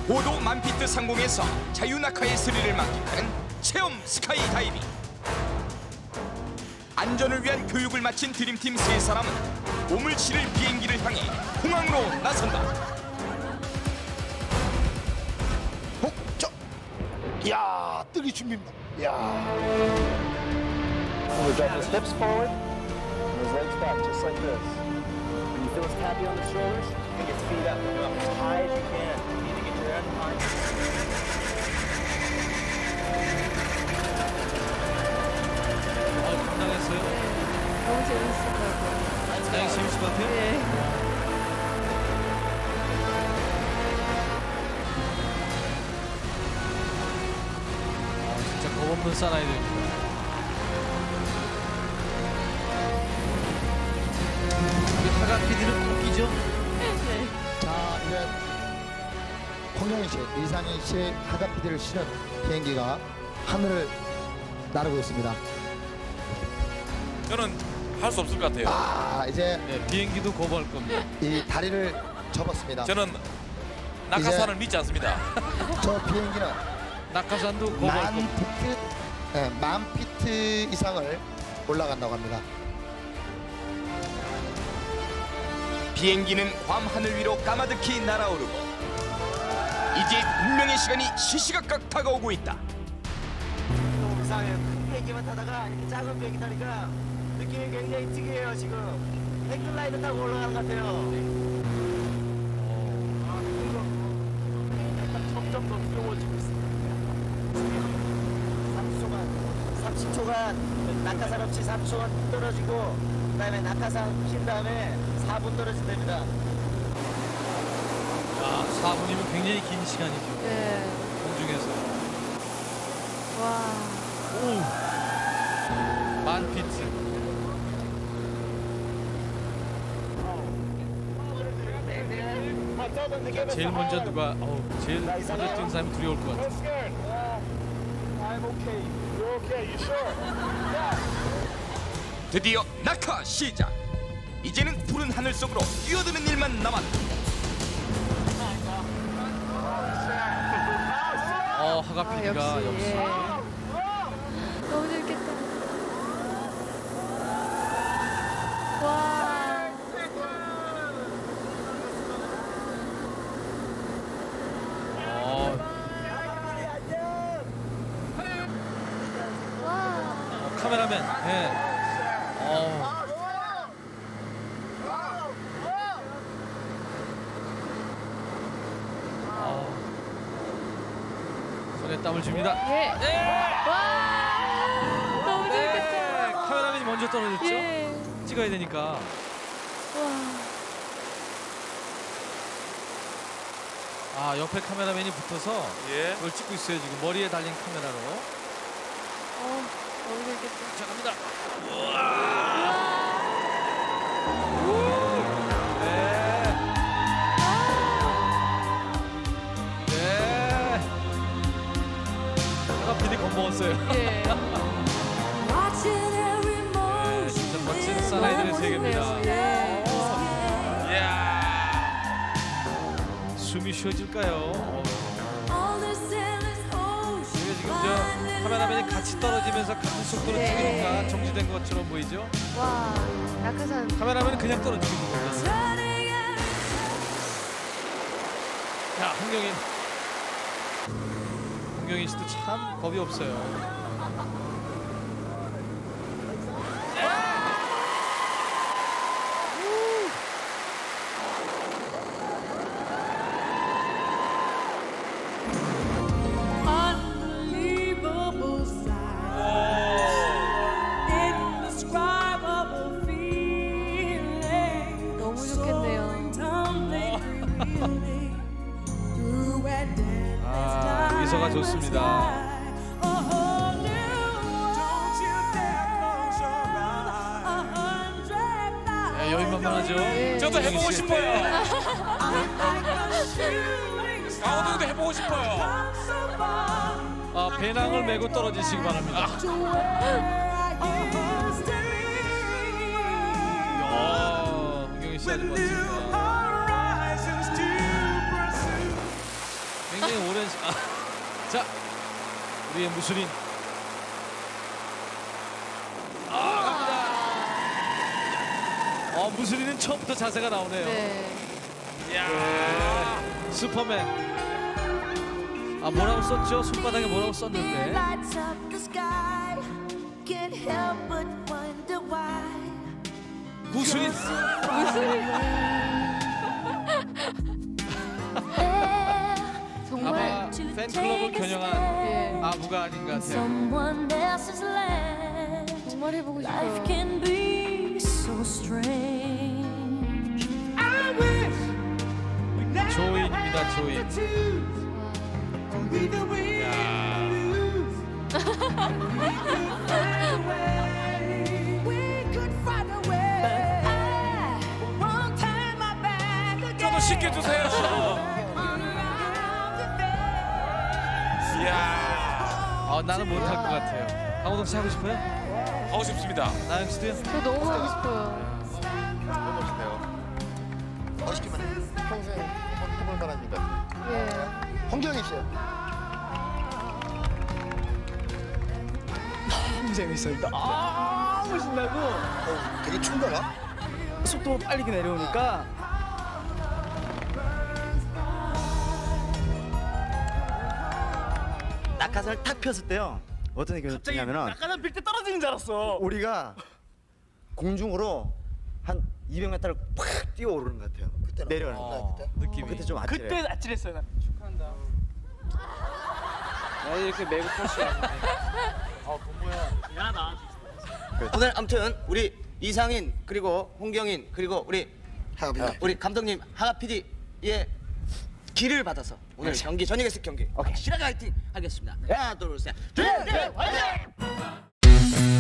고도 10,000피트 상공에서 자유낙하의 스릴을 만끽하는 체험 스카이다이빙. 안전을 위한 교육을 마친 드림팀 3사람은 몸을 실을 비행기를 향해 공항으로 나선다. 이야, 뜨기 준비입니다. 이야. We're dropping his hips forward and his legs back, just like this. When you feel his tappy on the shoulders, take his feet up, bring them up as high as you can. You need to get your head behind you. 감당했어요? 너무 재밌을 것 같아요. 굉장히 재밌을 것 같아요? 네. 진짜 겁 없는 사나이들입니다. 우리 하강 PD는 웃기죠? 네. 자, 이제 홍영희 씨, 이상희 씨, 하가 PD를 실은 비행기가 하늘을 나르고 있습니다. 저는 할 수 없을 것 같아요. 아, 이제 네, 비행기도 거부할 겁니다. 이 다리를 접었습니다. 저는 낙하산을 믿지 않습니다. 저 비행기는 낙하산도 거부할 겁니다. 10,000피트 이상을 올라간다고 합니다. 비행기는 밤하늘 위로 까마득히 날아오르고 이제 운명의 시간이 시시각각 다가오고 있다. 너무 이상해요. 큰 비행기만 타다가 이렇게 작은 비행기 타니까 느낌이 굉장히 특이해요, 지금. 행글라이더 타고 올라가는 것 같아요. 점점 더 두려워지고 있습니다. 30초간 낙하산 없이 3초간 떨어지고 그다음에 낙하산 킨 다음에 4분 떨어진답니다. 아, 4분이면 굉장히 긴 시간이죠. 네. 공중에서. 와. 오. 10,000피트. 제일 먼저 누가 제일 먼저 뛴 사람이 두려울 것 같아요. 드디어 낙하 시작. 이제는 푸른 하늘 속으로 뛰어드는 일만 남았다. 하가 아, PD가 역시. 예. 너무 재밌겠다. 와. 와. 카메라맨. 예. 손에 땀을 줍니다. 예. 와. 너무 재밌겠다. 네, 카메라맨이 먼저 떨어졌죠? 예. 찍어야 되니까. 와. 아, 옆에 카메라맨이 붙어서 예. 그걸 찍고 있어요. 지금 머리에 달린 카메라로. 너무 재밌겠다. 자, 갑니다. 네. 하가 PD 겁먹었어요. 예. 네, 진짜 멋진 사나이들의 세계입니다. 예. 이야. 숨이 쉬어질까요? 이게 지금 저 카메라맨이 같이 떨어지면서 같은 속도로 네. 찍으니까 정지된 것처럼 보이죠? 와. 낙하산. 카메라맨은 그냥 떨어지고 있는 거죠. 자, 홍경인 씨도 참 겁이 없어요. 너무 좋겠네요. 아, 미소가 좋습니다. 네, 여인만만하죠. 예. 저도 해보고 싶어요. 강호동도 해보고 싶어요. 배낭을 메고 떨어지시기 바랍니다. 홍경인 씨 아주 멋집니다. 굉장히 오랜 자, 우리의 무술인. 갑니다. 무술인은 처음부터 자세가 나오네요. 네. 이야. 슈퍼맨. 뭐라고 썼죠? 손바닥에 뭐라고 썼는데. Lights up the sky. Can't help but wonder why. 무술인. 정말. 아마 팬클럽을 겨냥한 예. 아부가 아닌가 같아요. Someone else's land. 정말 해보고 Life 싶어요. can be so strange. I wish we never 조인입니다, 조인. had to choose. Be the way 야. we could find a way. I won't turn my back again. 좀 더 쉽게 주세요. 이야. 나는 못할 것 같아요. 강호동 씨 하고 싶어요? 하고 싶습니다. 나영 씨도요? 저 너무 하고 싶어요. 너무 멋있네요. 멋있기만 해. 평생 해볼 만합니다. 예. 홍경희 씨. 너무 재밌어요. 너무 신나고 되게 춤가나? 속도 빨리 내려오니까 낙하산을 탁 폈을 때요. 어떤 느낌이 드냐면은 낙하산 빌 때 떨어지는 줄 알았어. 우리가 공중으로 한 200m를 팍 뛰어오르는 것 같아요. 그때는 내려가는 어땠나, 거. 그때? 느낌이. 그때 좀 아찔해. 그때 아찔했어요. 나. 축하한다. 이렇게 매고 포시하고. 미안하다. 오늘 아무튼 우리 이상인 그리고 홍경인 그리고 우리 감독님 하가 PD의 기를 받아서 오늘 경기 전역에서 경기 확실하게 화이팅 하겠습니다. 하나 둘 셋. 화이팅!